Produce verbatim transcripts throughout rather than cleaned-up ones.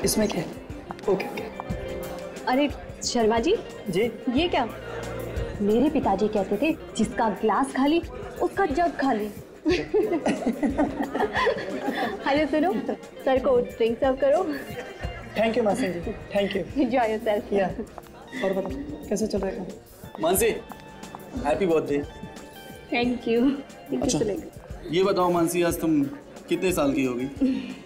इसमें क्या है? Okay okay. अरे शर्मा जी जी ये क्या? मेरे पिताजी कहते थे जिसका ग्लास खाली उसका जग खाली। हेलो सुनो, सर को ड्रिंक सर्व करो। थैंक यू मासी जी, थैंक यू। Enjoy yourself. या और बताओ कैसे चल रहा है काम? Mansi happy birthday. Thank you. अच्छा ये बताओ मानसी, आज तुम कितने साल की होगी?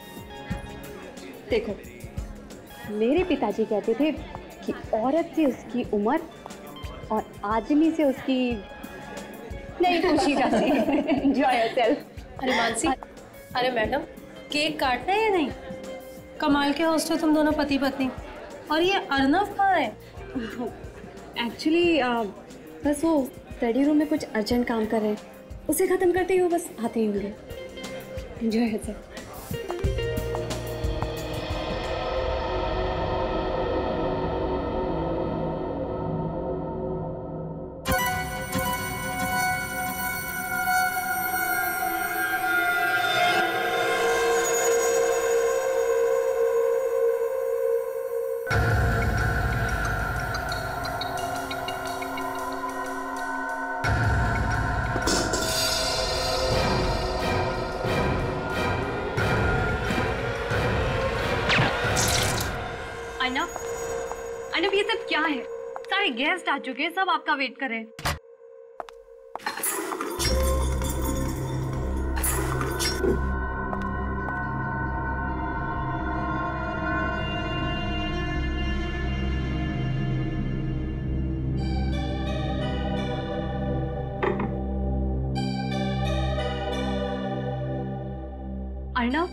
देखो मेरे पिताजी कहते थे कि औरत से उसकी उम्र और आदमी से उसकी नहीं पूछी जाती। Enjoy yourself. अरे मानसी, अरे मैडम केक काटना है या नहीं? कमाल के हॉस्टल तुम दोनों पति पत्नी। और ये अर्नव कहाँ है? एक्चुअली बस वो स्टडी रूम में कुछ अर्जेंट काम कर रहे हैं, उसे खत्म करते ही वो बस आते ही होंगे। Enjoy yourself. अर्नव ये सब क्या है? सारे गेस्ट आ चुके हैं, सब आपका वेट कर रहे हैं। अर्नव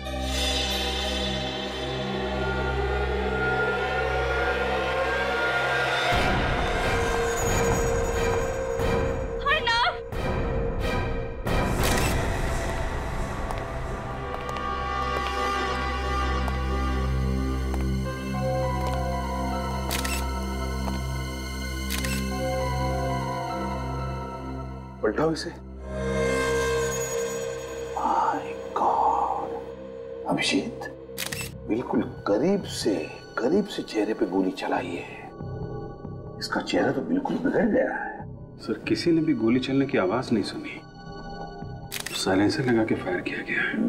पलटाओ इसे। माय गॉड, अभिजीत बिल्कुल करीब से करीब से चेहरे पे गोली चलाई है। इसका चेहरा तो बिल्कुल बिगड़ गया है। सर किसी ने भी गोली चलने की आवाज नहीं सुनी, साइलेंसर लगा के फायर किया गया है।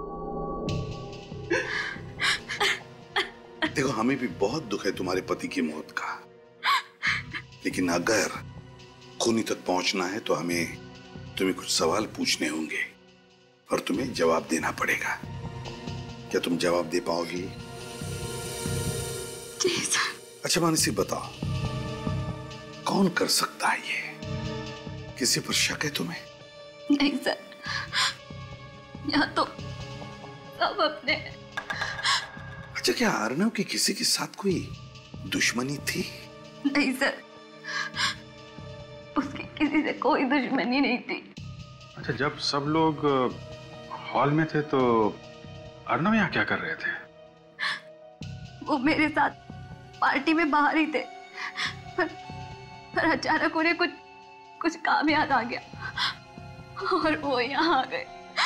देखो हमें भी बहुत दुख है तुम्हारे पति की मौत का, लेकिन अगर खूनी तक पहुंचना है तो हमें तुम्हें कुछ सवाल पूछने होंगे और तुम्हें जवाब देना पड़ेगा। क्या तुम जवाब दे पाओगी? जी सर। अच्छा मानसी बताओ, कौन कर सकता है ये? किसी पर शक है तुम्हें? नहीं सर, यहाँ तो सब अपने। अच्छा क्या अर्नव की किसी के साथ कोई दुश्मनी थी? नहीं सर, उसकी किसी से कोई दुश्मनी नहीं थी। अच्छा जब सब लोग हॉल में थे तो अर्नव यहाँ क्या कर रहे थे? वो मेरे साथ पार्टी में बाहर ही थे, पर, पर अचानक उन्हें कुछ कुछ काम याद आ गया और वो यहाँ आ गए।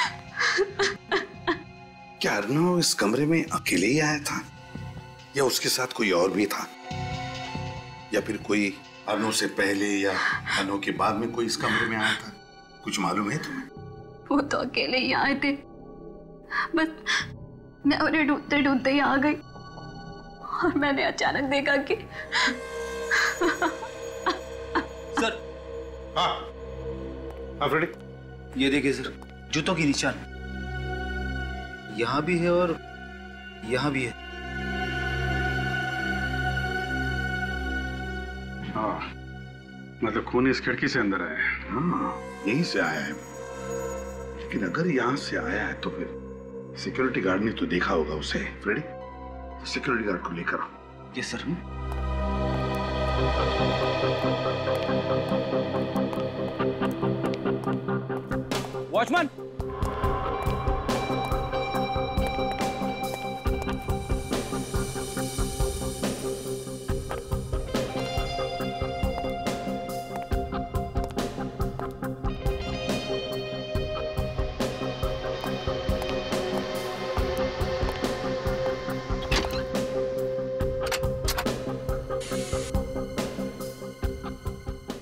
क्या अर्नव इस कमरे में अकेले ही आया था या उसके साथ कोई और भी था, या फिर कोई अर्नव से पहले या अर्नव के बाद में कोई इस कमरे में आया था? कुछ मालूम है तुम्हें? वो तो अकेले ही आए थे, बस मैं उन्हें ढूंढते ढूंढते ही आ गई और मैंने अचानक देखा कि सर। हाँ हाँ फ्रेडी, ये देखिए सर, जूतों की निशान यहाँ भी है और यहाँ भी है। हाँ मतलब खून इस खिड़की से अंदर आया है। हाँ यहीं से आया है, लेकिन अगर यहाँ से आया है तो फिर सिक्योरिटी गार्ड ने तो देखा होगा उसे। फ्रेडी सिक्योरिटी गार्ड को लेकर आओ। Yes sir. वॉचमैन।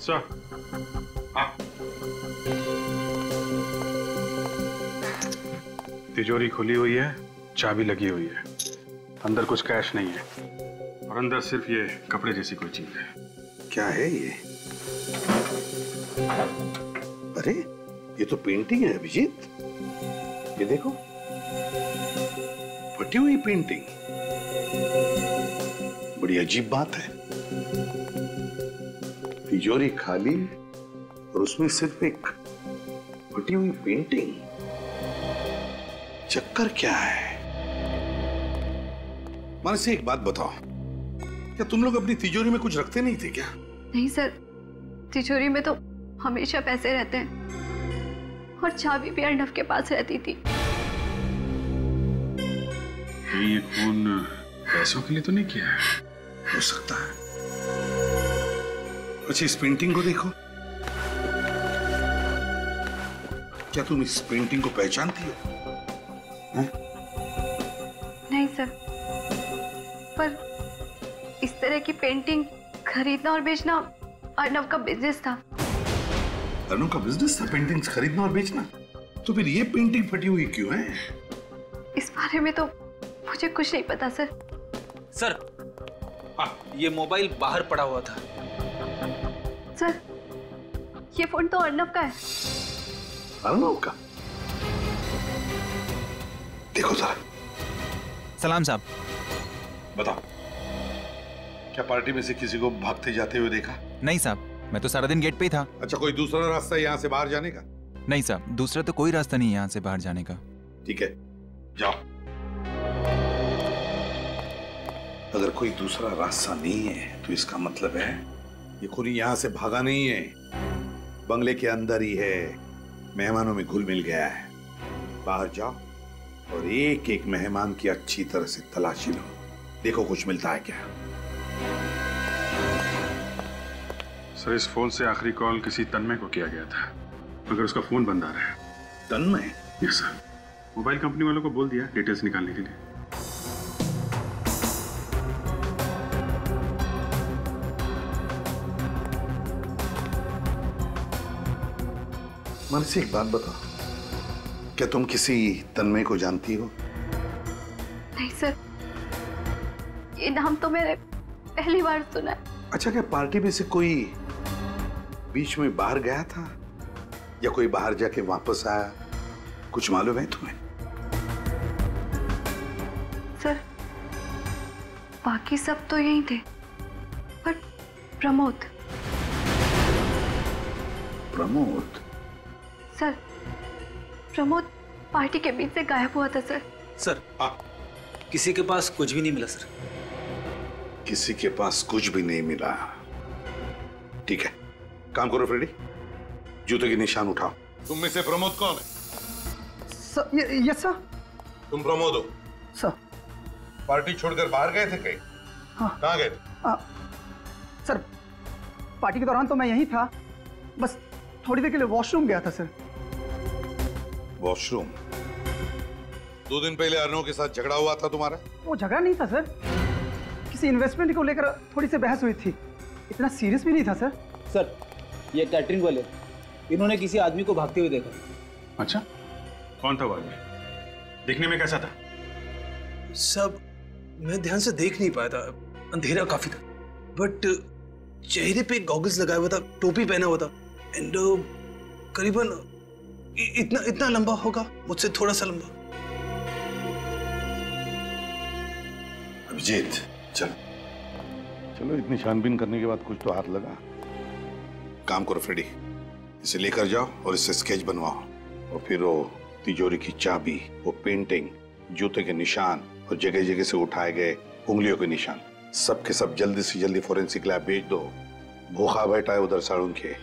सर, हाँ। तिजोरी खुली हुई है, चाबी लगी हुई है, अंदर कुछ कैश नहीं है और अंदर सिर्फ ये कपड़े जैसी कोई चीज है। क्या है ये? अरे ये तो पेंटिंग है अभिजीत, ये देखो, फटी हुई पेंटिंग। बड़ी अजीब बात है, तिजोरी खाली और उसमें सिर्फ एक फटी हुई पेंटिंग। चक्कर क्या है? मानसी एक बात बताओ, क्या तुम लोग अपनी तिजोरी में कुछ रखते नहीं थे क्या? नहीं सर, तिजोरी में तो हमेशा पैसे रहते हैं और चाबी भी अर्नव के पास रहती थी। ये खून पैसों के लिए तो नहीं किया है? हो सकता है। अच्छा इस पेंटिंग को देखो, क्या तुम इस पेंटिंग को पहचानती हो? है? नहीं सर, पर इस तरह की पेंटिंग खरीदना और बेचना अर्नव का बिजनेस था। अर्नव का बिजनेस था पेंटिंग्स खरीदना और बेचना? तो फिर ये पेंटिंग फटी हुई क्यों है? इस बारे में तो मुझे कुछ नहीं पता सर। सर, हाँ, ये मोबाइल बाहर पड़ा हुआ था। सर, ये फोन तो अर्नव का है। अर्नव का? देखो जरा। सलाम साहब। बताओ, क्या पार्टी में से किसी को भागते जाते हुए देखा? नहीं साहब, मैं तो सारा दिन गेट पे ही था। अच्छा कोई दूसरा रास्ता यहाँ से बाहर जाने का? नहीं साहब, दूसरा तो कोई रास्ता नहीं है यहाँ से बाहर जाने का। ठीक है, जाओ। अगर कोई दूसरा रास्ता नहीं है तो इसका मतलब है ये खूनी यहाँ से भागा नहीं है, बंगले के अंदर ही है, मेहमानों में घुल मिल गया है। बाहर जाओ और एक एक मेहमान की अच्छी तरह से तलाशी लो, देखो कुछ मिलता है क्या। सर, इस फोन से आखिरी कॉल किसी तन्मय को किया गया था, मगर उसका फोन बंद आ रहा है। Tanmay? Yes sir, mobile company वालों को बोल दिया डिटेल्स निकालने के लिए। मानसी एक बात बताओ, क्या तुम किसी तन्मय को जानती हो? नहीं सर, ये नाम तो मैंने पहली बार सुना है। अच्छा, क्या पार्टी में से कोई बीच में बाहर गया था या कोई बाहर जाके वापस आया, कुछ मालूम है तुम्हें? सर, बाकी सब तो यही थे, पर प्रमोद। प्रमोद? सर, प्रमोद पार्टी के बीच से गायब हुआ था सर। सर, हाँ, किसी के पास कुछ भी नहीं मिला सर। किसी के पास कुछ भी नहीं मिला? ठीक है, काम करो फ्रेडी, जूते के निशान उठाओ। तुम में से प्रमोद कौन है? Sir, yes sir. तुम प्रमोद हो? सर। पार्टी छोड़कर बाहर गए थे कहीं? हाँ। कहाँ गए थे? आ, सर, पार्टी के दौरान तो मैं यहीं था, बस थोड़ी देर के लिए वॉशरूम गया था सर। वॉशरूम? दो दिन पहले अर्नव के साथ झगड़ा हुआ था तुम्हारा? वो झगड़ा नहीं था सर, किसी इन्वेस्टमेंट को लेकर थोड़ी सी बहस हुई थी, इतना सीरियस भी नहीं था सर। सर, ये कैटरिंग वाले, इन्होंने किसी आदमी को भागते हुए देखा। अच्छा, कौन था वो आदमी? दिखने में कैसा था? सब मैं ध्यान से देख नहीं पाया था, अंधेरा काफी था, बट चेहरे पे गॉगल्स लगाया हुआ था, टोपी पहना हुआ था, एंड करीबन इतना इतना लंबा होगा, मुझसे थोड़ा सा लंबा। अभिजीत, चलो चलो, इतनी छानबीन करने के बाद कुछ तो हाथ लगा। काम करो फ्रेडी, इसे लेकर जाओ और इससे स्केच बनवाओ, और फिर वो तिजोरी की चाबी, वो पेंटिंग, जूते के निशान और जगह जगह से उठाए गए उंगलियों के निशान, सब के सब जल्दी से जल्दी फोरेंसिक लैब भेज दो। भूखा बैठा है उधर साड़ून के।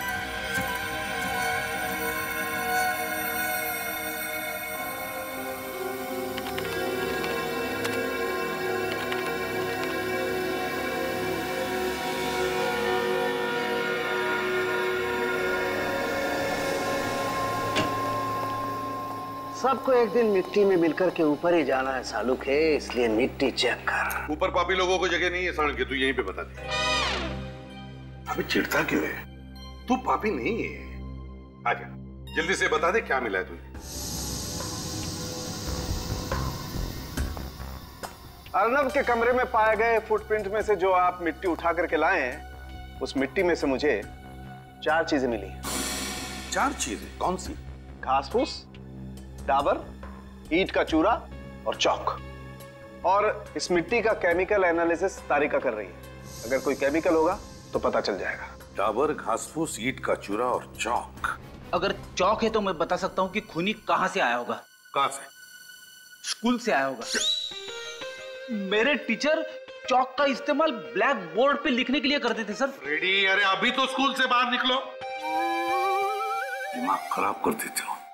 सबको एक दिन मिट्टी में मिलकर के ऊपर ही जाना है सालू के, इसलिए मिट्टी चेक कर। ऊपर पापी लोगों को जगह नहीं है साड़ून के, तू यहीं पे बता दे। अबे चिढ़ता क्यों है? तू पापी नहीं है। आजा, जल्दी से बता दे क्या मिला है तुझे। अर्नब के कमरे में पाए गए फुटप्रिंट में से जो आप मिट्टी उठा करके लाए हैं, उस मिट्टी में से मुझे चार चीजें मिली हैं। चार चीजें? कौन सी? घास फूस, डाबर, ईंट का चूरा और चौक। और इस मिट्टी का केमिकल एनालिसिस तारिका कर रही है। अगर कोई केमिकल होगा तो पता चल जाएगा। डाबर, घास फूस, ईंट का चूरा और चौक। अगर चौक है तो मैं बता सकता हूँ कि खूनी कहाँ से आया होगा। कहाँ से? स्कूल से आया होगा। मेरे टीचर चौक का इस्तेमाल ब्लैक बोर्ड पे लिखने के लिए करते थे सर। रेडी? अरे अभी तो स्कूल से बाहर निकलो, दिमाग खराब कर देते हो।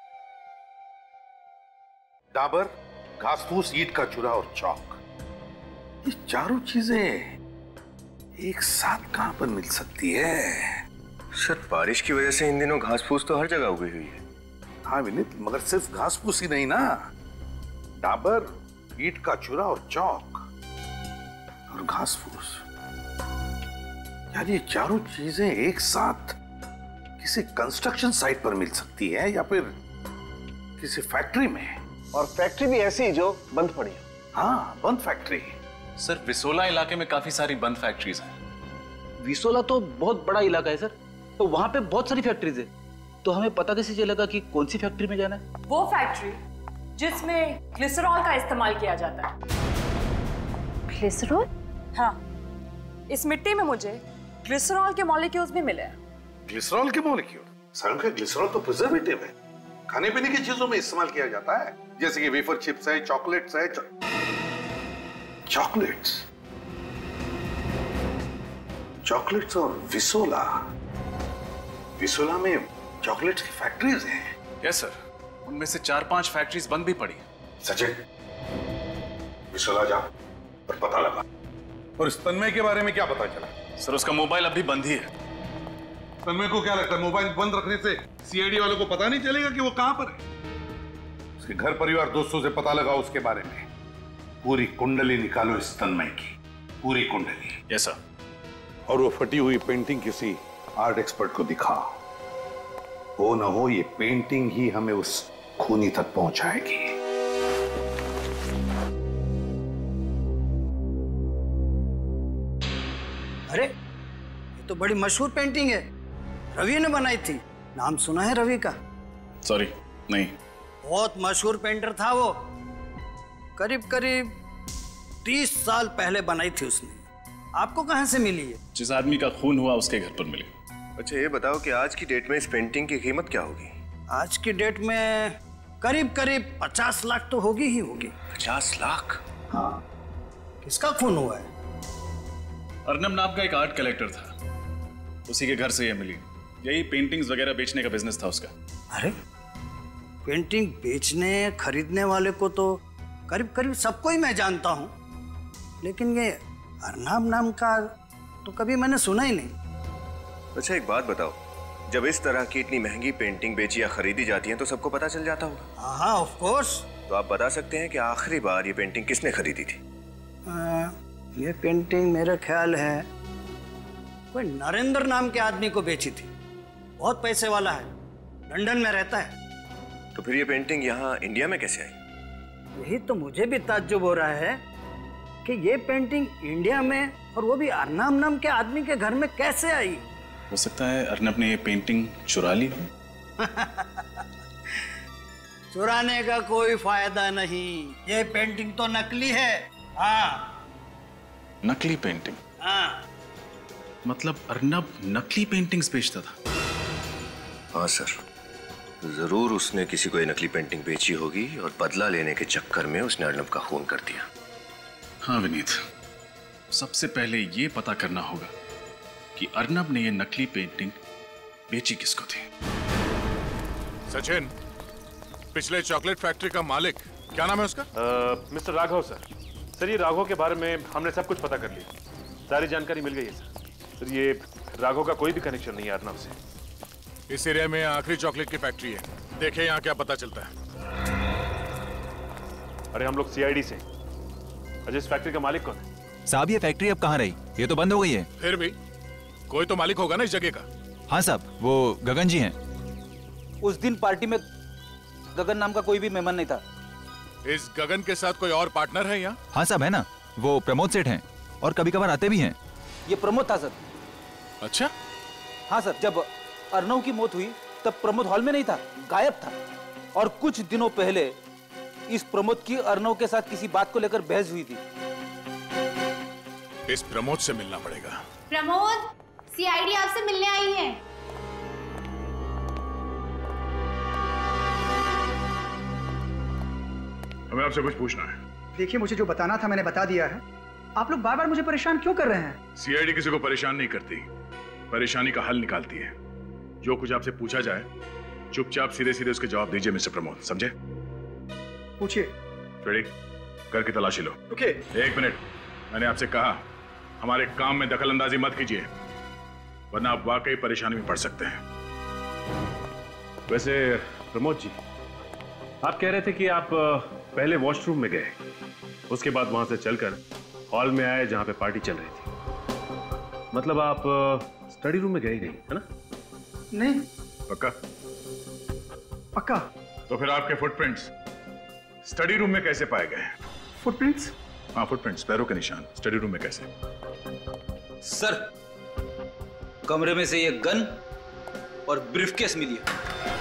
डाबर, घास फूस, ईंट का चूरा और चौक, ये चारों चीजें एक साथ कहां पर मिल सकती है? सर बारिश की वजह से इन दिनों घास फूस तो हर जगह उगी हुई है। हाँ विनीत, मगर सिर्फ घास फूस ही नहीं ना, डाबर, ईंट का चूरा और चौक और घास फूस, यार ये चारों चीजें एक साथ किसी कंस्ट्रक्शन साइट पर मिल सकती है या फिर किसी फैक्ट्री में। और फैक्ट्री भी ऐसी जो बंद पड़ी है। हाँ, बंद फैक्ट्री। सर विसोला इलाके में काफी सारी बंद फैक्ट्रीज हैं। विसोला तो बहुत बड़ा इलाका है सर, तो वहां पे बहुत सारी फैक्ट्रीज है, तो हमें पता कैसे चलेगा कि कौन सी फैक्ट्री में जाना है? वो फैक्ट्री जिसमें ग्लिसरॉल का इस्तेमाल किया जाता है। ग्लिसरॉल? हाँ, इस मिट्टी में मुझे ग्लिसरॉल के मॉलिक्यूल्स भी मिले हैं। ग्लिसरॉल के मॉलिक्यूल? सारुण का ग्लिसरॉल तो प्रिजर्वेटिव है, खाने पीने की चीजों में इस्तेमाल किया जाता है, जैसे कि वेफर चिप्स है, चॉकलेट्स है। चॉकलेट्स चॉकलेट्स और विसोला। विसोला में चॉकलेट्स की फैक्ट्रीज हैं। यस सर, उनमें से चार पांच फैक्ट्रीज बंद भी पड़ी। सचिन, विसोला जा और पता लगा। और इस तन्मय के बारे में क्या पता चला? सर उसका मोबाइल अभी बंद ही है। तन्मय को क्या लगता है मोबाइल बंद रखने से सीआईडी वालों को पता नहीं चलेगा कि वो कहां पर है? उसके घर परिवार दोस्तों से पता लगाओ उसके बारे में। पूरी कुंडली निकालो इस तन्मय की, पूरी कुंडली। Yes sir. और वो फटी हुई पेंटिंग किसी आर्ट एक्सपर्ट को दिखाओ। हो ना हो ये पेंटिंग ही हमें उस खूनी तक पहुंचाएगी। अरे ये तो बड़ी मशहूर पेंटिंग है, रवि ने बनाई थी। नाम सुना है रवि का? सॉरी, नहीं। बहुत मशहूर पेंटर था वो, करीब करीब तीस साल पहले बनाई थी उसने। आपको कहां से मिली है? जिस आदमी का खून हुआ उसके घर पर मिली। अच्छा ये बताओ कि आज की डेट में इस पेंटिंग की कीमत क्या होगी? आज की डेट में करीब करीब पचास लाख तो होगी ही होगी। पचास लाख? हाँ। किसका खून हुआ है? अर्नब नाम का एक आर्ट कलेक्टर था, उसी के घर से ये मिली। यही पेंटिंग्स वगैरह बेचने का बिजनेस था उसका। अरे पेंटिंग बेचने खरीदने वाले को तो करीब करीब सबको ही मैं जानता हूँ, लेकिन ये अर्नब नाम का तो कभी मैंने सुना ही नहीं। अच्छा एक बात बताओ, जब इस तरह की इतनी महंगी पेंटिंग बेची या खरीदी जाती है तो सबको पता चल जाता होगा? हाँ ऑफ कोर्स। तो आप बता सकते हैं कि आखिरी बार ये पेंटिंग किसने खरीदी थी? आ, ये पेंटिंग मेरे ख्याल है कोई नरेंद्र नाम के आदमी को बेची थी। बहुत पैसे वाला है, लंदन में रहता है। तो फिर ये पेंटिंग यहाँ इंडिया में कैसे आई? यही तो मुझे भी ताज्जुब हो रहा है कि ये पेंटिंग इंडिया में, और वो भी अर्नब नाम के आदमी के घर में कैसे आई? हो सकता है अर्नब ने ये पेंटिंग चुरा ली हो। चुराने का कोई फायदा नहीं, ये पेंटिंग तो नकली है। हाँ नकली पेंटिंग? हाँ। मतलब अर्नब नकली पेंटिंग्स बेचता था? हाँ सर, जरूर उसने किसी को ये नकली पेंटिंग बेची होगी और बदला लेने के चक्कर में उसने अर्नब का खून कर दिया। हाँ विनीत, सबसे पहले ये पता करना होगा कि अर्नब ने ये नकली पेंटिंग बेची किसको थी। सचिन, पिछले चॉकलेट फैक्ट्री का मालिक क्या नाम है उसका? Mister Raghav sir. सर ये राघव के बारे में हमने सब कुछ पता कर लिया, सारी जानकारी मिल गई है सर। सर ये राघव का कोई भी कनेक्शन नहीं है अर्नब से। इस एरिया में आखिरी चॉकलेट की फैक्ट्री है, देखे यहाँ क्या पता चलता है। अरे हम लोग सीआईडी से। अजय इस फैक्ट्री का मालिक कौन है? साहब ये फैक्ट्री अब कहाँ रही? ये तो बंद हो गई है। फिर भी कोई तो मालिक होगा ना इस जगह का। हाँ साहब, वो गगन जी हैं। उस दिन पार्टी में गगन नाम का कोई भी मेहमान नहीं था। इस गगन के साथ कोई और पार्टनर है यहाँ? हाँ साहब, है ना, वो प्रमोद सेठ हैं और कभी कभार आते भी हैं। ये प्रमोद था सर। अच्छा? हाँ सर, जब अर्नव की मौत हुई तब प्रमोद हॉल में नहीं था, गायब था। और कुछ दिनों पहले इस प्रमोद की अर्नव के साथ किसी बात को लेकर बहस हुई थी। इस प्रमोद से मिलना पड़ेगा। प्रमोद, सीआईडी आपसे मिलने आई है। हमें आपसे कुछ पूछना है। देखिए, मुझे जो बताना था मैंने बता दिया है। आप लोग बार बार मुझे परेशान क्यों कर रहे हैं? सीआईडी किसी को परेशान नहीं करती, परेशानी का हल निकालती है। जो कुछ आपसे पूछा जाए चुपचाप सीधे सीधे उसके जवाब दीजिए मिस्टर प्रमोद, समझे? पूछिए। फ्रेडी, घर की तलाशी लो। ओके। एक मिनट, मैंने आपसे कहा हमारे काम में दखल अंदाजी मत कीजिए, वरना आप वाकई परेशानी में पड़ सकते हैं। वैसे प्रमोद जी, आप कह रहे थे कि आप पहले वॉशरूम में गए, उसके बाद वहां से चलकर हॉल में आए जहां पे पार्टी चल रही थी। मतलब आप स्टडी रूम में गए ही नहीं, है ना? नहीं। पक्का? पक्का। तो फिर आपके फुटप्रिंट्स स्टडी रूम में कैसे पाए गए? फुटप्रिंट्स? हाँ, फुटप्रिंट्स, पैरों के निशान स्टडी रूम में कैसे? सर, कमरे में से ये गन और ब्रीफकेस मिली है,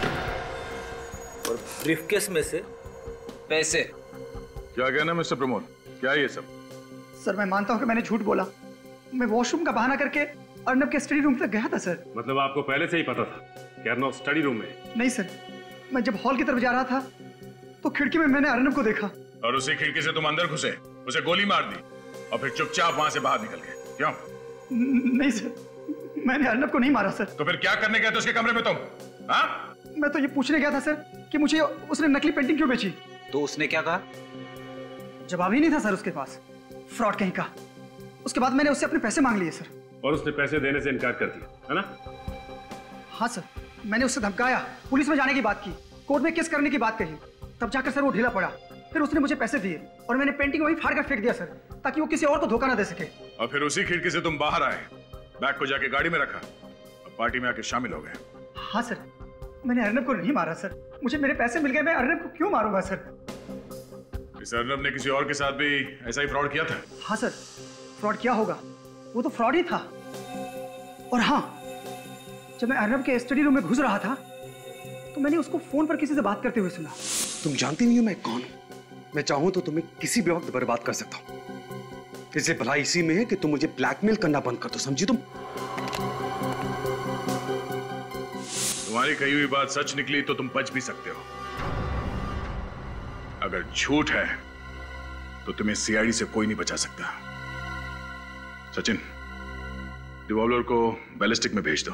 और ब्रीफकेस में से पैसे। क्या कहना मिस्टर प्रमोद, क्या है ये सब? सर, मैं मानता हूं कि मैंने झूठ बोला। मैं वॉशरूम का बहाना करके अर्नब के स्टडी रूम तक गया था सर। मतलब आपको पहले से ही पता था कि अर्नब स्टडी रूम में? नहीं सर, मैं जब हॉल की तरफ जा रहा था तो खिड़की में मैंने अर्नब को देखा। और उसी खिड़की से तुम अंदर घुसे, उसे गोली मार दी और फिर चुपचाप वहां से बाहर निकल गए, क्यों? नहीं सर, मैंने अर्नब को नहीं मारा सर। तो फिर क्या करने गए थे उसके कमरे में तुम? हाँ? मैं तो ये पूछने गया था सर कि मुझे उसने नकली पेंटिंग क्यों बेची। तो उसने क्या कहा? जवाब ही नहीं था सर उसके पास, फ्रॉड कहीं का। उसके बाद मैंने उससे अपने पैसे मांग लिए सर। और उसने पैसे देने से इनकार कर दिया, है ना? हाँ सर, मैंने उससे धमकाया, पुलिस में जाने की बात की, कोर्ट में केस करने की बात कही, तब जाकर सर वो ढीला पड़ा। फिर उसने मुझे पैसे दिए और मैंने पेंटिंग वहीं फाड़ कर फेंक दिया सर, ताकि वो किसी और को धोखा ना दे सके। और फिर उसी खिड़की से तुम बाहर आए, बैग को जाके गाड़ी में रखा और पार्टी में आके शामिल हो गए। हाँ सर, मैंने अर्नब को नहीं मारा सर। मुझे मेरे पैसे मिल गए, मैं अर्नब को क्यों मारूंगा सर? इस अर्नब ने किसी और के साथ भी ऐसा ही फ्रॉड किया था? हाँ सर, फ्रॉड किया होगा, वो तो फ्रॉड ही था। और हाँ, जब मैं अर्नब के स्टडी रूम में घुस रहा था तो मैंने उसको फोन पर किसी से बात करते हुए सुना। तुम जानती नहीं हो मैं कौन हूं। मैं चाहूं तो तुम्हें किसी भी वक्त बर्बाद कर सकता हूं। इससे भलाई इसी में है कि तुम मुझे ब्लैकमेल करना बंद कर दो, समझी तुम? तुम्हारी कही हुई बात सच निकली तो तुम बच भी सकते हो, अगर झूठ है तो तुम्हें सीआईडी से कोई नहीं बचा सकता। सचिन, रिवॉल्वर को बैलिस्टिक में भेज दो।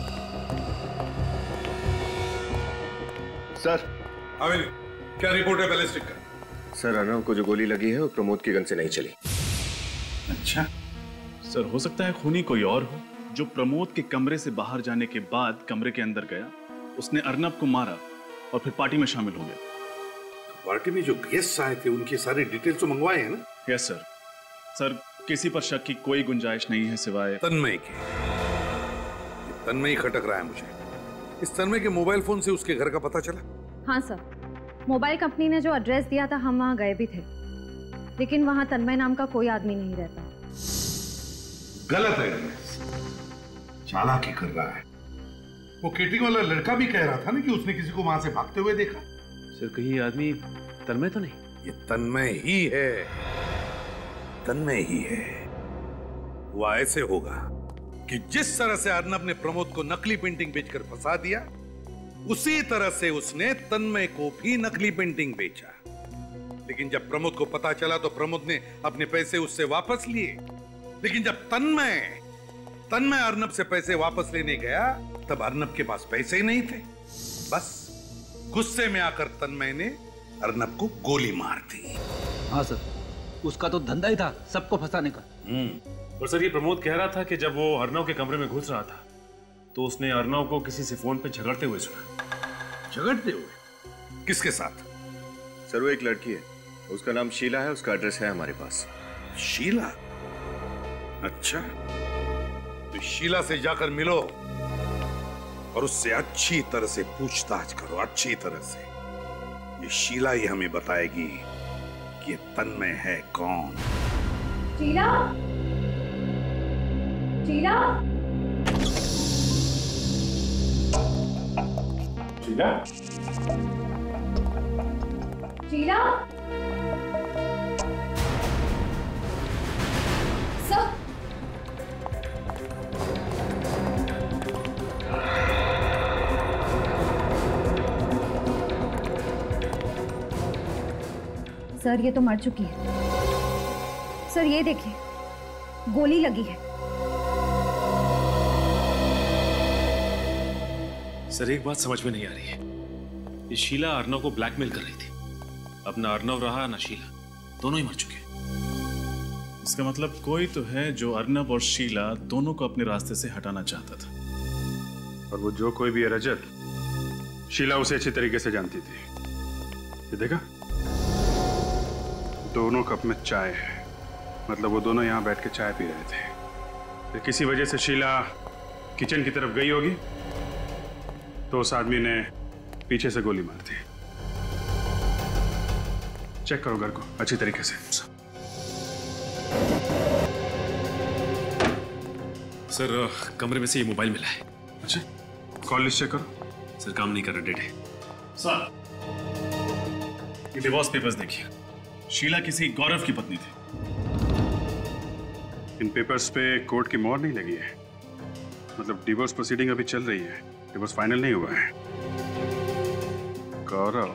सर। आमिर, क्या रिपोर्ट है बैलिस्टिक का? सर, अर्नव को जो गोली लगी है वो प्रमोद की गन से नहीं चली। अच्छा सर, हो सकता है खूनी कोई और हो जो प्रमोद के कमरे से बाहर जाने के बाद कमरे के अंदर गया, उसने अर्नब को मारा और फिर पार्टी में शामिल हो गया। पार्टी में जो गेस्ट्स आए थे उनकी सारी डिटेल्स तो मंगवाए हैं ना? Yes sir. सर, किसी पर शक की कोई गुंजाइश नहीं है सिवाय तन्मय के। ये तन्मय खटक रहा है मुझे। इस तन्मय के मोबाइल फोन से उसके घर का पता चला? हाँ सर, मोबाइल कंपनी ने जो एड्रेस दिया था हम वहाँ गए भी थे, लेकिन वहाँ तन्मय नाम का कोई आदमी नहीं रहता। गलत एड्रेस, चालाकी कर रहा है। वो केटरिंग वाला लड़का भी कह रहा था ना कि उसने किसी को वहां से भागते हुए देखा। सर, कहीं आदमी तन्मय तो नहीं? ये तन्मय ही है, तन्मय ही है। वो ऐसे होगा कि जिस तरह से अर्नब ने प्रमोद को नकली पेंटिंग बेचकर फंसा दिया, उसी तरह से उसने तन्मय को भी नकली पेंटिंग बेचा। लेकिन जब प्रमोद को पता चला तो प्रमोद ने अपने पैसे उससे वापस लिए। लेकिन जब तन्मय तन्मय अर्नब से पैसे वापस लेने गया तब अर्नब के पास पैसे ही नहीं थे। बस गुस्से में आकर तन्मय ने अर्नब को गोली मार दी। हाँ सर, उसका तो धंधा ही था सबको फंसाने का। और सर, ये प्रमोद कह रहा था कि जब वो अर्नव के कमरे में घुस रहा था तो उसने अर्नव को किसी से फोन पे झगड़ते हुए सुना। झगड़ते हुए? किसके साथ? सर, वो एक लड़की है, उसका नाम शीला है, उसका एड्रेस है हमारे पास। शीला? अच्छा, तो शीला से जाकर मिलो और उससे अच्छी तरह से पूछताछ करो, अच्छी तरह से। ये शीला ही हमें बताएगी कि ये तन्मय है कौन। शीला, शीला, शीला, शीला, सब सर, ये तो मर चुकी है। सर ये देखिए, गोली लगी है। सर एक बात समझ में नहीं आ रही है, ये शीला अर्नव को ब्लैकमेल कर रही थी। अब ना अर्नव रहा ना शीला, दोनों ही मर चुके हैं। इसका मतलब कोई तो है जो अर्नव और शीला दोनों को अपने रास्ते से हटाना चाहता था। और वो जो कोई भी है रजत, शीला उसे अच्छी तरीके से जानती थी। ये देखा, दोनों कप में चाय है, मतलब वो दोनों यहाँ बैठ के चाय पी रहे थे। फिर किसी वजह से शीला किचन की तरफ गई होगी, तो उस आदमी ने पीछे से गोली मार दी। चेक करो घर को अच्छी तरीके से। सर कमरे में से ये मोबाइल मिला है। अच्छा, कॉल लिस्ट चेक करो। सर काम नहीं कर रहा, डेड है। सर ये डिवोर्स पेपर्स देखिए, शीला किसी गौरव की पत्नी थी। इन पेपर्स पे कोर्ट की मोहर नहीं लगी है, मतलब डिवोर्स प्रोसीडिंग अभी चल रही है, डिवोर्स फाइनल नहीं हुआ है। गौरव,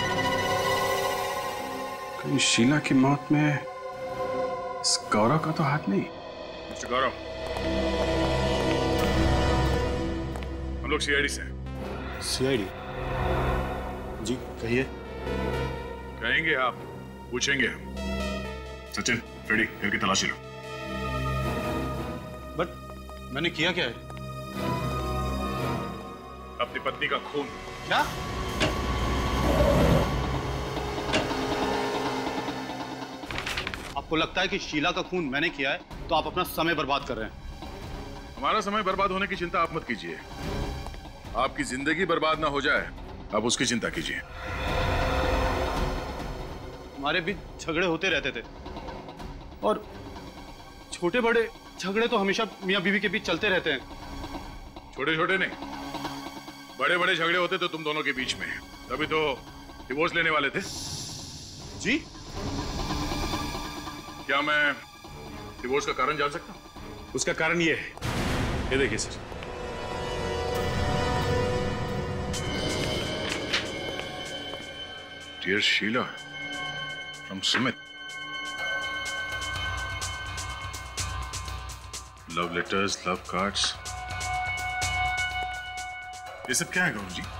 कहीं शीला की मौत में इस गौरव का तो हाथ नहीं? मिस्टर गौरव, हम लोग सीआईडी से हैं। सीआईडी? जी कहिए। कहेंगे आप, पूछेंगे हम। सचिन, रेडी, घर की तलाशी लो। बट मैंने किया क्या है? अपनी पत्नी का खून। क्या? आपको लगता है कि शीला का खून मैंने किया है, तो आप अपना समय बर्बाद कर रहे हैं। हमारा समय बर्बाद होने की चिंता आप मत कीजिए। आपकी जिंदगी बर्बाद ना हो जाए, आप उसकी चिंता कीजिए। हमारे बीच झगड़े होते रहते थे, और छोटे बड़े झगड़े तो हमेशा मियां बीवी के बीच चलते रहते हैं। छोटे छोटे नहीं, बड़े बड़े झगड़े होते तो तुम दोनों के बीच में, तभी तो डिवोर्स लेने वाले थे। जी? क्या मैं डिवोर्स का कारण जान सकता हूँ? उसका कारण ये है, ये देखिए sir. Dear Sheela, from Sumit, love letters, love cards. ये सब क्या है गौरव जी?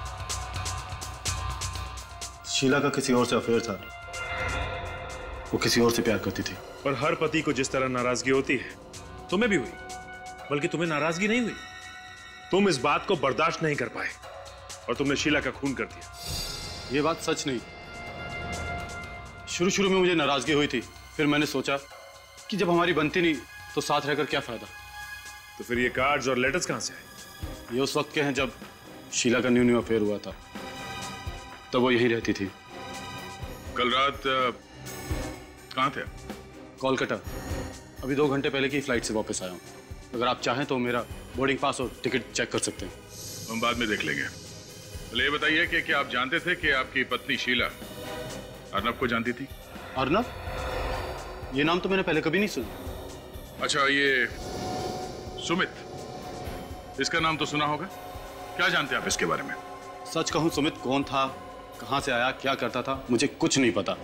शीला का किसी और से अफेयर था, वो किसी और से प्यार करती थी। पर हर पति को जिस तरह नाराजगी होती है, तुम्हें भी हुई, बल्कि तुम्हें नाराजगी नहीं हुई, तुम इस बात को बर्दाश्त नहीं कर पाए और तुमने शीला का खून कर दिया। ये बात सच नहीं। शुरू शुरू में मुझे नाराजगी हुई थी, फिर मैंने सोचा कि जब हमारी बनती नहीं तो साथ रहकर क्या फायदा। तो फिर ये कार्ड्स और लेटर्स कहां से आए? ये उस वक्त के हैं जब शीला का न्यू न्यू अफेयर हुआ था, तब वो यहीं रहती थी। कल रात कहाँ थे? कोलकाता। अभी दो घंटे पहले की फ्लाइट से वापस आया हूँ। अगर आप चाहें तो मेरा बोर्डिंग पास और टिकट चेक कर सकते हैं। हम बाद में देख लेंगे। तो ये बताइए कि क्या आप जानते थे कि आपकी पत्नी शीला अर्नव को जानती थी? अर्नव? ये नाम तो मैंने पहले कभी नहीं सुना। अच्छा, ये सुमित, इसका नाम तो सुना होगा। क्या जानते हैं आप इसके बारे में? सच कहूं, सुमित कौन था, कहां से आया, क्या करता था, मुझे कुछ नहीं पता।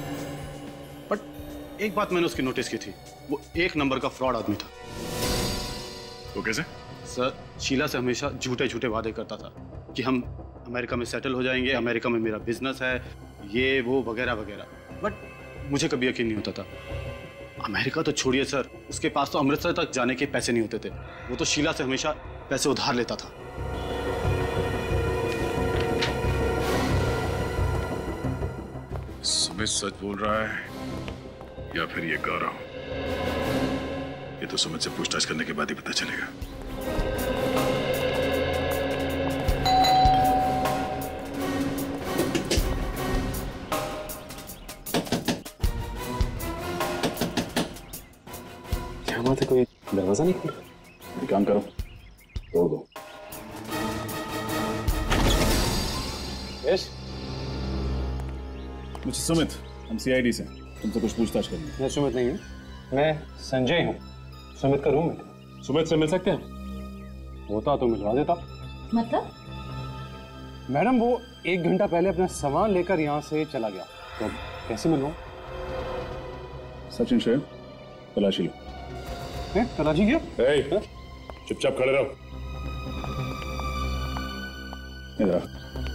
बट एक बात मैंने उसकी नोटिस की थी, वो एक नंबर का फ्रॉड आदमी था। वो कैसे? सर, शीला से हमेशा झूठे झूठे वादे करता था कि हम अमेरिका में सेटल हो जाएंगे, अमेरिका में मेरा बिजनेस है, ये वो वगैरह वगैरह। बट मुझे कभी यकीन नहीं होता था। अमेरिका तो छोड़िए सर, उसके पास तो अमृतसर तक जाने के पैसे नहीं होते थे। वो तो शीला से हमेशा पैसे उधार लेता था। सुमित सच बोल रहा है या फिर ये गौरव? ये तो सुमित से पूछताछ करने के बाद ही पता चलेगा। दरवाजा नहीं खुला। एक काम करो, तोड़ दो। यस, मुझे सुमित, हम सीआईडी से तुमसे कुछ पूछताछ करनी है। मैं सुमित नहीं हूँ, मैं संजय हूँ, सुमित का रूममेट। सुमित से मिल सकते हैं? होता तो मिलवा देता। मतलब? मैडम वो एक घंटा पहले अपना सामान लेकर यहाँ से चला गया, तो कैसे मिलूँ? सचिन शेर, तलाशी लो। हैं? तलाशी क्यों? चुपचाप खड़े रहो। इधर आओ।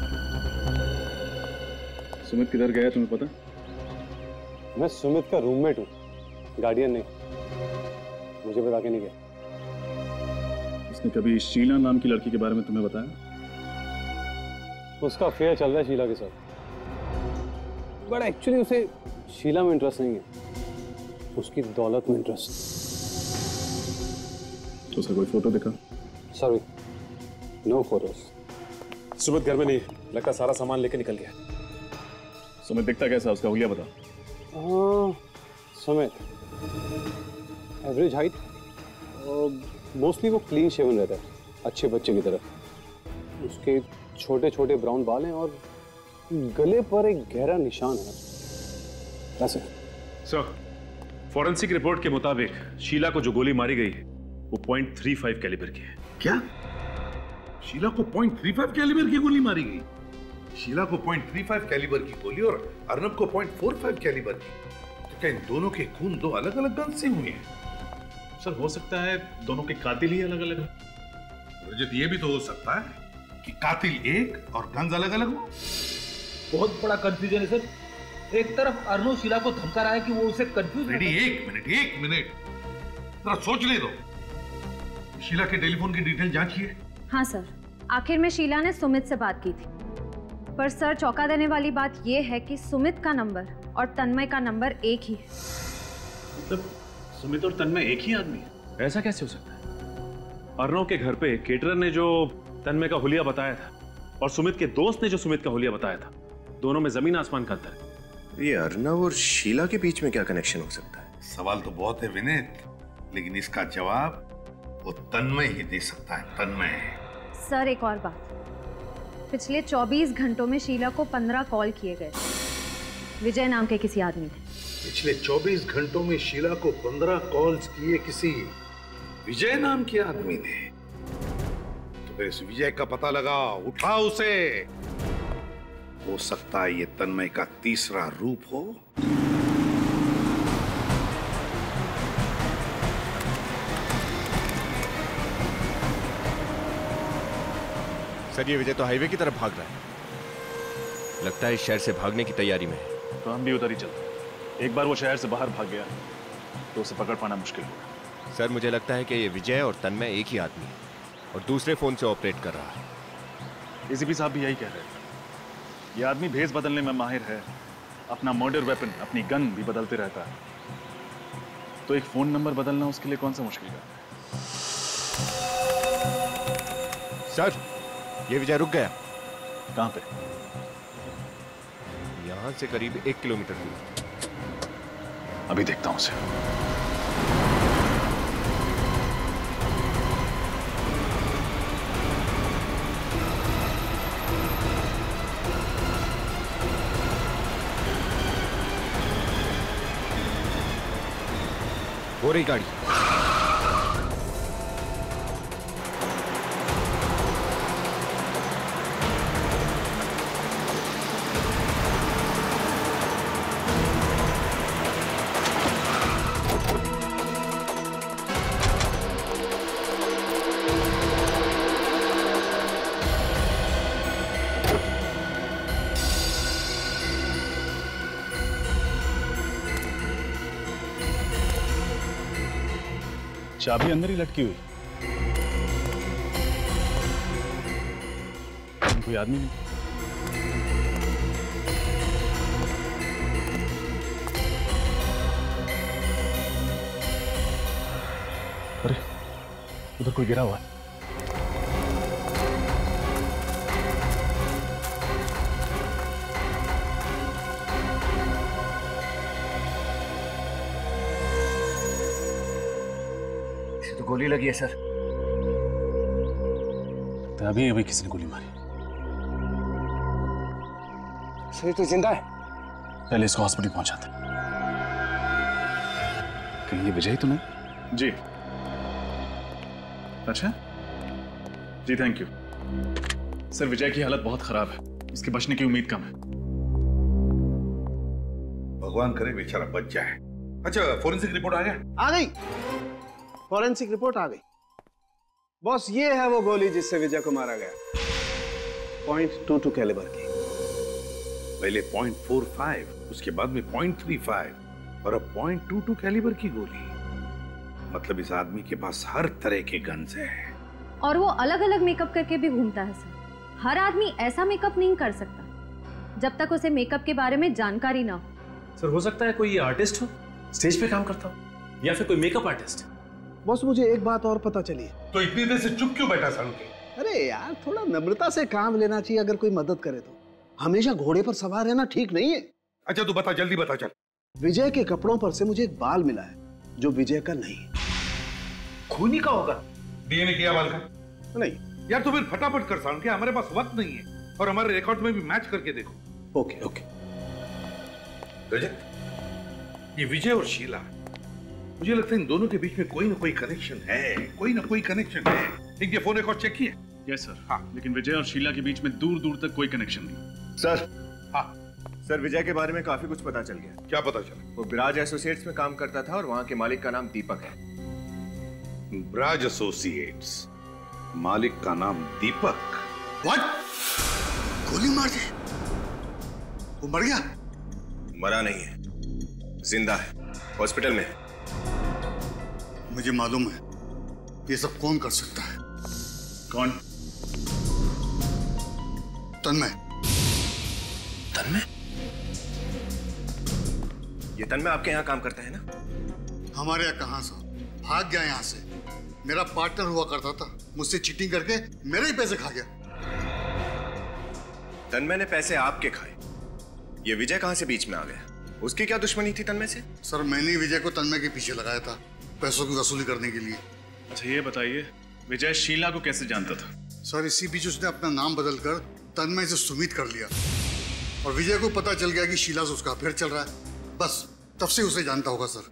सुमित किधर गया तुम्हें पता? मैं सुमित का रूममेट हूँ, गार्डियन नहीं। मुझे बता के नहीं गया। उसने कभी शीला नाम की लड़की के बारे में तुम्हें बताया? उसका अफेयर चल रहा है शीला के साथ, बट एक्चुअली उसे शीला में इंटरेस्ट नहीं है, उसकी दौलत में इंटरेस्ट। तो उसका कोई फोटो दिखा? Sorry, no photos. सुमित घर में नहीं, लगता सारा सामान लेके निकल गया। सुमित दिखता कैसा, उसका हुलिया बता। हाँ, सुमित एवरेज हाइट, मोस्टली वो क्लीन शेवन रहता है, अच्छे बच्चे की तरह। उसके छोटे छोटे ब्राउन बाल हैं और गले पर एक गहरा निशान है। ऐसे सर, फॉरेंसिक रिपोर्ट के मुताबिक शीला को जो गोली मारी गई वो पॉइंट थ्री फाइव कैलिबर की है। क्या? शीला को पॉइंट थ्री फाइव कैलिबर की गोली मारी गई? शीला को पॉइंट थ्री फाइव कैलिबर की गोली और अर्नब को पॉइंट फोर फाइव कैलिबर की। तो क्या इन दोनों के खून दो अलग अलग गन से हुए हैं? सर हो सकता है दोनों के कातिल ही अलग अलग हो। रजत, ये भी तो हो सकता है कि कातिल एक और गन्स अलग अलग हो। बहुत बड़ा कंफ्यूजन है सर। एक तरफ अर्नव शीला को धमका रहा है कि वो उसे कंफ्यूज। रेडी, एक मिनट एक मिनट जरा सोचने दो। शीला के टेलीफोन की डिटेल जांचिए। हाँ सर, आखिर में शीला ने सुमित से बात की थी, पर सर चौंका देने वाली बात यह है कि सुमित का नंबर और तन्मय का नंबर एक ही है। मतलब सुमित और तन्मय एक ही आदमी है? ऐसा कैसे हो सकता है? अर्नव के घर पे केटरर ने जो तन्मय का हुलिया बताया था और सुमित के दोस्त ने जो सुमित का हुलिया बताया था, दोनों में जमीन आसमान का अंतर है। ये अर्नव और शीला के बीच में क्या कनेक्शन हो सकता है? सवाल तो बहुत है विनीत, लेकिन इसका जवाब वो तन्मय ही दे सकता है। तन्मय। सर एक और बात, पिछले चौबीस घंटों में शीला को पंद्रह कॉल किए गए, विजय नाम के किसी आदमी ने। पिछले चौबीस घंटों में शीला को पंद्रह कॉल्स किए किसी विजय नाम के आदमी ने। तो फिर इस विजय का पता लगा, उठा उसे। हो सकता है ये तन्मय का तीसरा रूप हो। सर ये विजय तो हाईवे की तरफ भाग रहा है, लगता है इस शहर से भागने की तैयारी में है। तो हम भी उधर ही चलते। एक बार वो शहर से बाहर भाग गया तो उसे पकड़ पाना मुश्किल होगा। सर मुझे लगता है कि ये विजय और तन्मय एक ही आदमी है और दूसरे फोन से ऑपरेट कर रहा है। एसीपी साहब भी यही कह रहे थे। ये आदमी भेस बदलने में माहिर है, अपना मर्डर वेपन, अपनी गन भी बदलते रहता है, तो एक फोन नंबर बदलना उसके लिए कौन सा मुश्किल है? सर ये विजय रुक गया। कहां पे? यहां से करीब एक किलोमीटर दूर। अभी देखता हूं उसे। हो रही गाड़ी। चाबी अंदर ही लटकी हुई, कोई आदमी नहीं। अरे उधर कोई गिरा हुआ है। तो गोली लगी है सर। तो अभी अभी किसी ने गोली मारी। सर तो जिंदा है। पहले इसको हॉस्पिटल पहुंचाते। कहीं ये विजय तो नहीं? जी। अच्छा जी, थैंक यू सर। विजय की हालत बहुत खराब है, उसके बचने की उम्मीद कम है। भगवान करे बेचारा बच जाए। अच्छा, फोरेंसिक रिपोर्ट आ गया? आ गई, फोरेंसिक रिपोर्ट आ गई। बॉस, ये है वो गोली जिससे विजय को मारा गया। पॉइंट टू टू कैलिबर की। पहले पॉइंट फोर फाइव, उसके बाद में पॉइंट थ्री फाइव और अब पॉइंट टू टू कैलिबर की गोली। मतलब इस आदमी के पास हर तरह के गन्स हैं। और वो अलग अलग मेकअप करके भी घूमता है सर। हर आदमी ऐसा मेकअप नहीं कर सकता जब तक उसे मेकअप के बारे में जानकारी ना हो। सर हो सकता है कोई आर्टिस्ट हो, स्टेज पे काम करता हो, या फिर कोई मेकअप आर्टिस्ट। बॉस, मुझे एक बात और पता चली। तो इतनी देर से चुप क्यों बैठा सालुके? अरे यार, थोड़ा नम्रता से काम लेना चाहिए अगर कोई मदद करे तो। हमेशा घोड़े पर सवार रहना ठीक नहीं है। अच्छा तू बता, जल्दी बता चल। विजय के कपड़ों पर से मुझे एक बाल मिला है जो विजय का नहीं। खूनी का होगा? डीएनए किया बाल का? नहीं यार, तो फिर फटाफट कर सालुके, हमारे पास वक्त नहीं है और हमारे रिकॉर्ड में भी मैच करके देखो। Okay okay. रजत, ये विजय और शीला, मुझे लगता है इन दोनों के बीच में कोई ना कोई कनेक्शन है, कोई ना कोई कनेक्शन है। इनके फोन रिकॉर्ड चेक किए? Yes sir. हाँ, लेकिन विजय और शीला के बीच में दूर दूर तक कोई कनेक्शन नहीं। सर। हाँ सर, विजय के बारे में काफी कुछ पता चल गया। क्या पता चला? वो ब्राज एसोसिएट्स में काम करता था और वहां के मालिक का नाम दीपक है। ब्राज एसोसिएट्स, मालिक का नाम दीपक। व्हाट? गोली मार दी? वो मर गया? मरा नहीं है, जिंदा है, हॉस्पिटल में है। मुझे मालूम है ये सब कौन कर सकता है। कौन? तन्मय। तन्मय? ये तन्मय आपके यहाँ काम करता है ना? हमारे यहाँ कहाँ सा, भाग गया यहाँ से। मेरा पार्टनर हुआ करता था, मुझसे चीटिंग करके मेरे ही पैसे खा गया। तन्मय ने पैसे आपके खाए, ये विजय कहाँ से बीच में आ गया? उसकी क्या दुश्मनी थी तन्मय से? सर, मैंने ही विजय को तन्मय के पीछे लगाया था पैसों की वसूली करने के लिए। अच्छा ये बताइए, विजय शीला को कैसे जानता था? सर, इसी बीच उसने अपना नाम बदलकर तन्मय से सुमित कर लिया और विजय को पता चल गया कि शीला से उसका अफेयर चल रहा है। बस तब से उसे जानता होगा। सर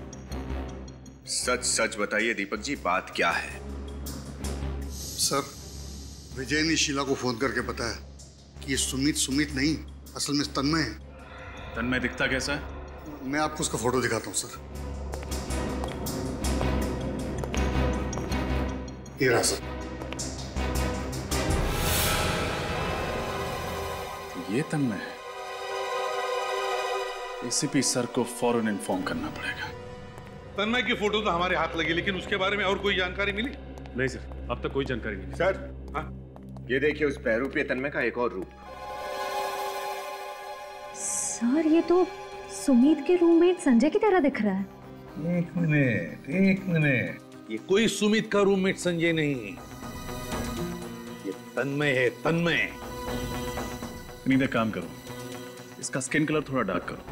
सच सच बताइए दीपक जी, बात क्या है? सर, विजय ने शीला को फोन करके बताया कि ये सुमित सुमित नहीं, असल में तन्मय है। तन्मय दिखता कैसा है? मैं आपको उसका फोटो दिखाता हूँ सर। ये रहा सर। ये तन्मय है। एसीपी सर को फौरन इन्फॉर्म करना पड़ेगा। तन्मय की फोटो तो हमारे हाथ लगी, लेकिन उसके बारे में और कोई जानकारी मिली? नहीं सर, अब तक कोई जानकारी नहीं। सर, हाँ, ये देखिए उस बहरूपीय तन्मय का एक और रूप। सर, ये तो सुमित के रूममेट संजय की तरह दिख रहा है। एक मिनट एक मिनट, ये कोई सुमित का रूममेट संजय नहीं, ये तन्मय है, तन्मय। नहीं, एक काम करो, इसका स्किन कलर थोड़ा डार्क करो।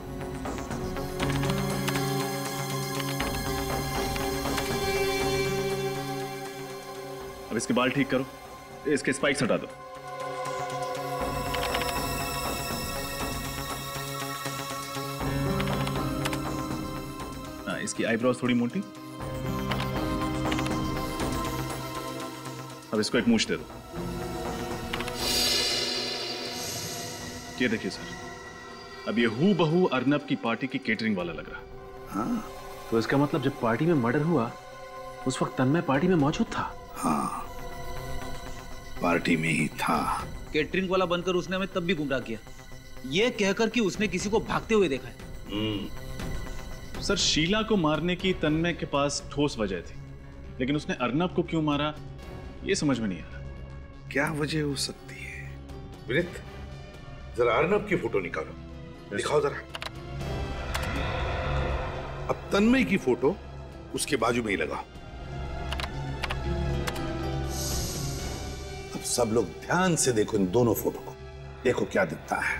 अब इसके बाल ठीक करो, इसके स्पाइक्स हटा दो। हाँ, इसकी आईब्रोज थोड़ी मोटी। अब इसको एक मूंछ दे दो। ये देखिए सर, अब ये हू बहू अर्नब की पार्टी की केटरिंग वाला लग रहा। हाँ, तो इसका मतलब जब पार्टी में मर्डर हुआ उस वक्त तन्मय पार्टी में मौजूद था। हाँ, पार्टी में ही था। केटरिंग वाला बनकर उसने हमें तब भी गुमराह किया, ये कहकर कि उसने किसी को भागते हुए देखा है। सर, शीला को मारने की तन्मय के पास ठोस वजह थी, लेकिन उसने अर्नब को क्यों मारा ये समझ में नहीं आ रहा। क्या वजह हो सकती है? विनीत, जरा अर्नब की फोटो निकालो, दिखाओ जरा। अब तन्मय की फोटो उसके बाजू में ही लगाओ। अब सब लोग ध्यान से देखो इन दोनों फोटो को, देखो क्या दिखता है।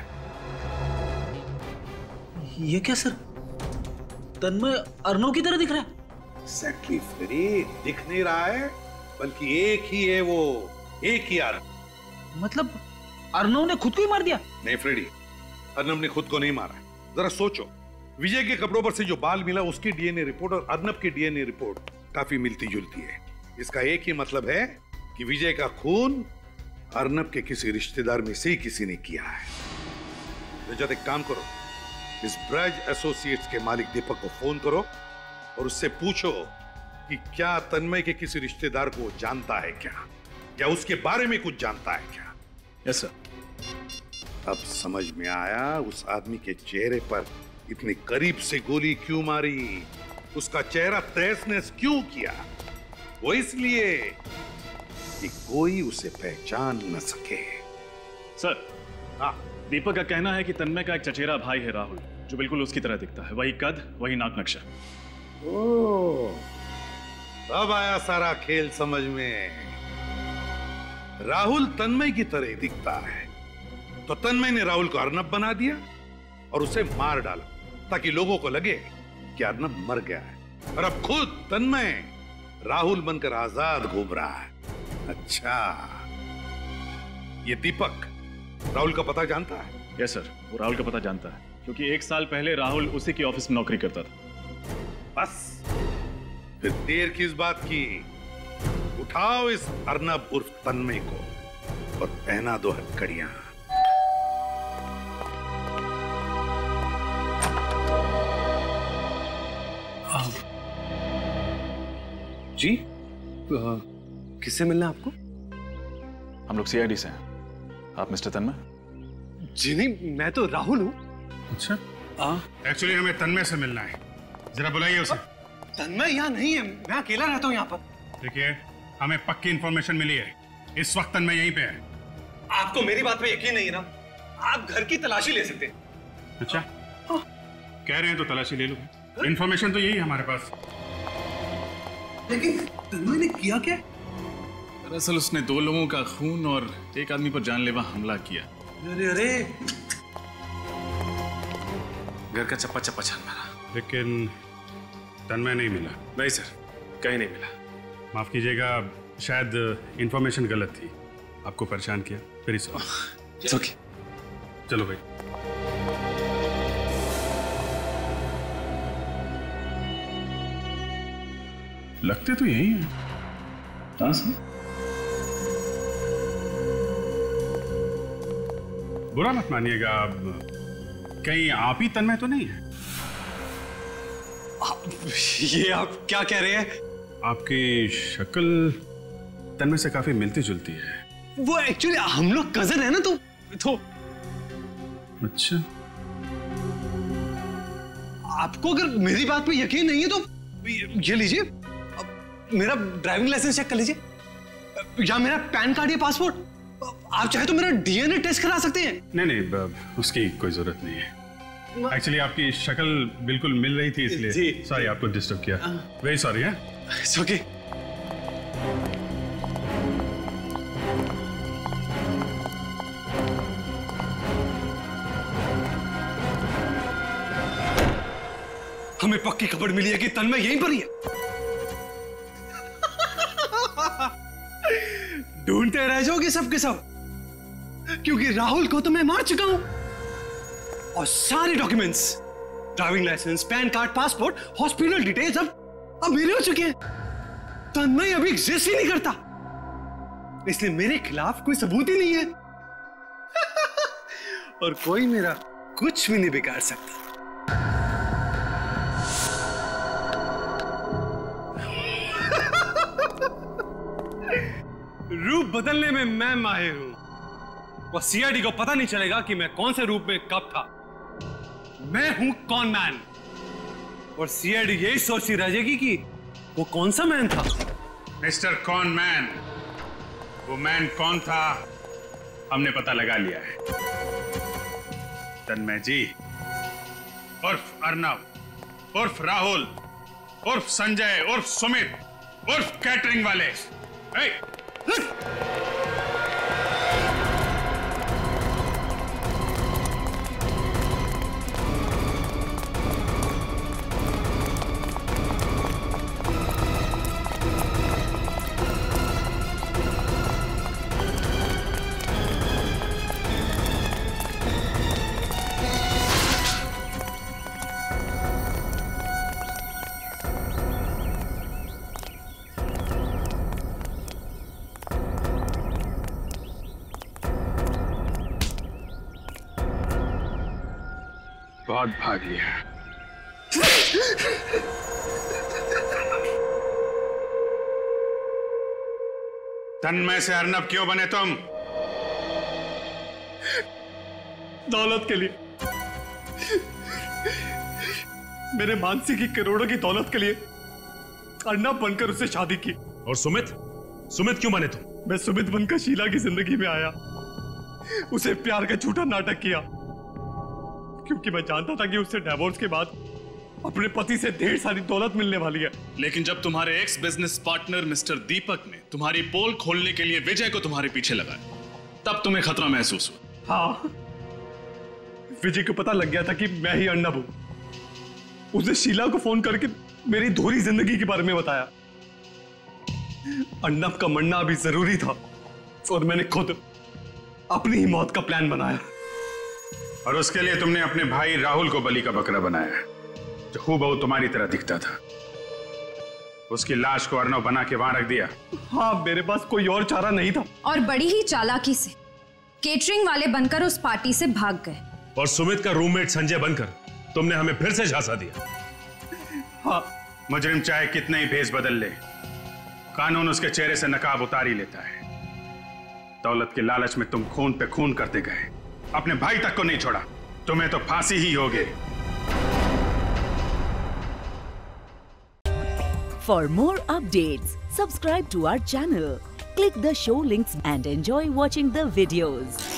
ये क्या सर, तन्मय अर्नब की तरह दिख रहा है? एग्जैक्टली फ्रेडी, दिख नहीं रहा है, बल्कि एक ही है वो, एक ही आदमी। मतलब अर्नव ने खुद को ही मार दिया? नहीं फ्रेडी, अर्नव ने खुद को नहीं मारा। जरा सोचो, विजय के कपड़ों पर से जो बाल मिला उसकी डीएनए रिपोर्ट और अर्नव की डीएनए रिपोर्ट काफी मिलती जुलती है। इसका एक ही मतलब है कि विजय का खून अर्नव के किसी रिश्तेदार में से ही किसी ने किया है। रजत, एक काम करो, इस ब्रज एसोसिएट्स के मालिक दीपक को फोन करो और उससे पूछो कि क्या तन्मय के किसी रिश्तेदार को जानता है क्या, या उसके बारे में कुछ जानता है क्या। Yes sir. अब समझ में आया उस आदमी के चेहरे पर इतने करीब से गोली क्यों मारी, उसका चेहरा तहस नहस क्यों किया। वो इसलिए कि कोई उसे पहचान न सके। सर, हाँ, दीपक का कहना है कि तन्मय का एक चचेरा भाई है राहुल, जो बिल्कुल उसकी तरह दिखता है, वही कद, वही नाक नक्शा। ओह, अब आया सारा खेल समझ में। राहुल तन्मय की तरह दिखता है, तो तन्मय ने राहुल को अर्नब बना दिया और उसे मार डाला ताकि लोगों को लगे कि अर्नब मर गया है, और अब खुद तन्मय राहुल बनकर आजाद घूम रहा है। अच्छा, ये दीपक राहुल का पता जानता है? यस सर, वो राहुल का पता जानता है, क्योंकि एक साल पहले राहुल उसी की ऑफिस में नौकरी करता था। बस फिर देर किस बात की, उठाओ इस अर्नब उर्फ तन्मय को और पहना दो हथकड़ियां। जी, किससे मिलना है आपको? हम लोग सीआईडी से हैं। आप मिस्टर तन्मय? जी नहीं, मैं तो राहुल हूँ। अच्छा, एक्चुअली हमें तन्मय से मिलना है, जरा बुलाइए उसे। तन्मय यहाँ नहीं है, मैं अकेला रहता हूँ यहाँ पर। देखिए, हमें पक्की इंफॉर्मेशन मिली है, इस वक्त तन्मय यहीं पे है। आपको मेरी बात पे यकीन नहीं है ना? आप घर की तलाशी ले सकते हैं। अच्छा, कह रहे हैं तो तलाशी ले लो। इंफॉर्मेशन तो यही है हमारे पास। लेकिन तन्मय ने किया क्या? दरअसल उसने दो लोगों का खून और एक आदमी पर जानलेवा हमला किया। अरे अरे, घर का चप्पा चप्पा छान मारा, लेकिन तन्मय नहीं मिला। नहीं सर, कहीं नहीं मिला। माफ कीजिएगा, शायद इंफॉर्मेशन गलत थी, आपको परेशान किया, फिर इस ओके, चलो भाई। लगते तो यही है। हाँ सर, बुरा मत मानिएगा, कहीं आप ही तन्मय तो नहीं है? ये आप क्या कह रहे हैं? आपकी शक्ल तन्मय से काफी मिलती जुलती है। वो एक्चुअली हम लोग कजन है ना, तो तो अच्छा, आपको अगर मेरी बात पे यकीन नहीं है तो ये लीजिए, मेरा ड्राइविंग लाइसेंस चेक कर लीजिए, या मेरा पैन कार्ड या पासपोर्ट। आप चाहे तो मेरा डीएनए टेस्ट करा सकते हैं। नहीं नहीं, उसकी कोई जरूरत नहीं है। एक्चुअली आपकी शक्ल बिल्कुल मिल रही थी, इसलिए सॉरी आपको डिस्टर्ब किया। Very sorry. है इट्स ओके। हमें पक्की खबर मिली है कि तन्मय यहीं पर ही है। ढूंढते रह जाओगे सब के सब, क्योंकि राहुल को तो मैं मार चुका हूं, और सारे documents, driving licence, PAN card, passport, hospital details अब अब मेरे हो चुके हैं। तन्मय अभी एग्जिस्ट ही नहीं करता, इसलिए मेरे खिलाफ कोई सबूत ही नहीं है। और कोई मेरा कुछ भी नहीं बिगाड़ सकता। रूप बदलने में मैं माहिर हूं, और सीआईडी को पता नहीं चलेगा कि मैं कौन से रूप में कब था। मैं हूं कॉन मैन, और सीआईडी यही सोचती रह जाएगी कि वो कौन सा मैन था। मिस्टर कॉन मैन, वो मैन कौन था हमने पता लगा लिया है। तन्मय जी उर्फ अर्नव उर्फ राहुल उर्फ संजय उर्फ सुमित उर्फ कैटरिंग वाले। hey! बहुत भाग लिया। तन्मय से अर्नब क्यों बने तुम? दौलत के लिए, मेरे मानसी की करोड़ों की दौलत के लिए अर्नब बनकर उससे शादी की। और सुमित सुमित क्यों बने तुम? मैं सुमित बनकर शीला की जिंदगी में आया, उसे प्यार का झूठा नाटक किया, क्योंकि मैं जानता था कि उससे डिवोर्स के बाद अपने पति से ढेर सारी दौलत मिलने वाली है। लेकिन जब तुम्हारे ex business partner mister Deepak ने तुम्हारी पोल खोलने के लिए विजय को तुम्हारे पीछे लगाया, तब तुम्हें खतरा महसूस हुआ। हाँ, विजय को पता लग गया था कि मैं ही अर्नब हूं। उसने शीला को फोन करके मेरी धूरी जिंदगी के बारे में बताया। अर्नब का मरना अभी जरूरी था और मैंने खुद अपनी ही मौत का प्लान बनाया। और उसके लिए तुमने अपने भाई राहुल को बलि का बकरा बनाया, जो हूबहू तुम्हारी तरह दिखता था। उसकी लाश को अर्नब बना के वहां रख दिया। हाँ, मेरे पास कोई और चारा नहीं था। और बड़ी ही चालाकी से केटरिंग वाले बनकर उस पार्टी से भाग गए। और सुमित का रूममेट संजय बनकर तुमने हमें फिर से झांसा दिया। हाँ, मुजरिम चाहे कितने ही भेष बदल ले, कानून उसके चेहरे से नकाब उतार ही लेता है। दौलत के लालच में तुम खून पे खून करते गए, अपने भाई तक को नहीं छोड़ा। तुम्हें तो फांसी ही होगी। For more updates, subscribe to our channel, click the show links and enjoy watching the videos.